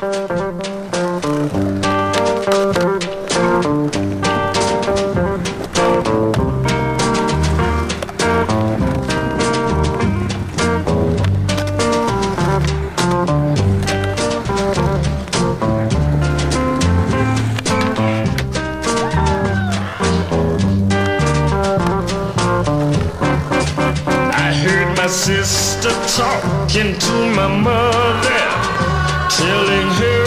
My sister talking to my mother, telling her